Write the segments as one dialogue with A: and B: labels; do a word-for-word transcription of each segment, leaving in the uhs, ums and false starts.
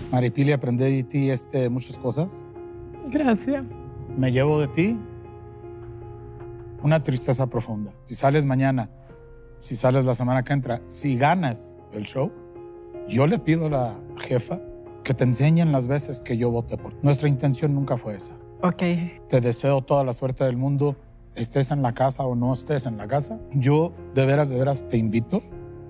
A: Maripili, aprendí de ti este, muchas cosas.
B: Gracias.
A: Me llevo de ti una tristeza profunda. Si sales mañana, si sales la semana que entra, si ganas el show, yo le pido a la jefa que te enseñen las veces que yo voté por ti. Nuestra intención nunca fue esa.
B: Ok.
A: Te deseo toda la suerte del mundo, estés en la casa o no estés en la casa. Yo de veras, de veras te invito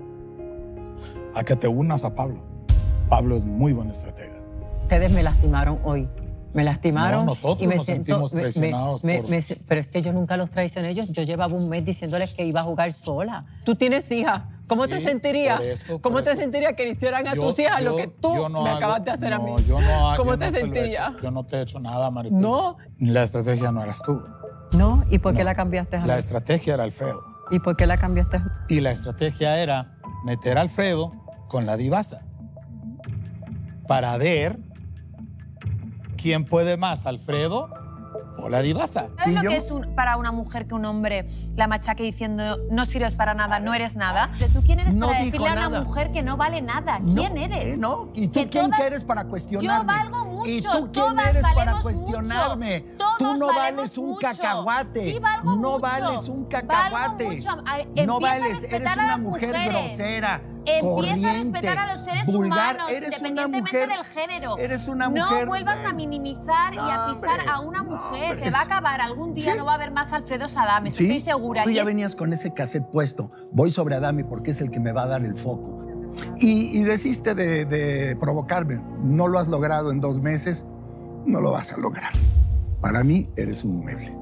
A: a que te unas a Pablo. Pablo es muy buen estratega.
C: Ustedes me lastimaron hoy. Me lastimaron.
A: No, nosotros
C: y me
A: nos
C: siento,
A: sentimos traicionados
C: me, me,
A: por...
C: me, pero es que yo nunca los traicioné. Yo, yo llevaba un mes diciéndoles que iba a jugar sola. Tú tienes hija. ¿Cómo
A: Sí,
C: te sentirías?
A: por eso,
C: ¿Cómo
A: por
C: te
A: eso.
C: sentirías que le hicieran a
A: Yo-
C: tus hijas
A: yo-
C: lo que tú
A: yo no
C: me
A: hago-
C: acabas de hacer a mí?
A: no, yo no,
C: ¿Cómo
A: yo
C: te
A: no lo he
C: sentirías?
A: hecho. Yo no te he hecho nada, Maripili.
C: No.
A: La estrategia no eras tú.
C: No. ¿Y por qué
A: No.
C: la cambiaste a mí?
A: La estrategia era Alfredo.
C: ¿Y por qué la cambiaste?
A: Y la estrategia era meter a Alfredo con la divasa para ver quién puede más, Alfredo o la divasa.
D: ¿Sabes lo
E: yo?
D: que es un- para una mujer que un hombre la machaque diciendo no sirves para nada, no eres nada? Pero tú quién eres
E: No
D: para
E: dijo
D: decirle a una
E: nada.
D: mujer que no vale nada. ¿Quién
E: No,
D: eres?
E: eh, no. ¿Y tú
D: Que
E: quién
D: todas-
E: eres para cuestionarme?
D: Yo valgo mucho.
E: ¿Y tú quién
D: todas
E: eres para
D: valemos
E: cuestionarme?
D: mucho, todos
E: Tú no
D: valemos
E: vales un
D: mucho.
E: cacahuate.
D: Sí, valgo
E: no
D: mucho.
E: vales un
D: Valgo
E: cacahuate.
D: mucho. A-
E: No
D: empieza a
E: vales,
D: respetar
E: eres
D: a
E: una
D: las
E: mujer
D: mujeres.
E: grosera,
D: Empieza
E: corriente,
D: a respetar a los seres
E: vulgar.
D: humanos,
E: Eres una
D: independientemente
E: mujer,
D: del género.
E: eres una
D: no
E: mujer-
D: vuelvas a minimizar y a
E: No,
D: pisar
E: hombre,
D: a una
E: no,
D: mujer.
E: hombre,
D: Te va a
E: es-
D: acabar algún día,
E: Sí.
D: no va a haber más Alfredo Sadames,
E: ¿Sí?
D: estoy segura.
E: Tú
D: Y
E: ya
D: es-
E: venías con ese cassette puesto. Voy sobre Adame porque es el que me va a dar el foco. Y, y desiste de, de provocarme. No lo has logrado en dos meses, no lo vas a lograr. Para mí eres un mueble.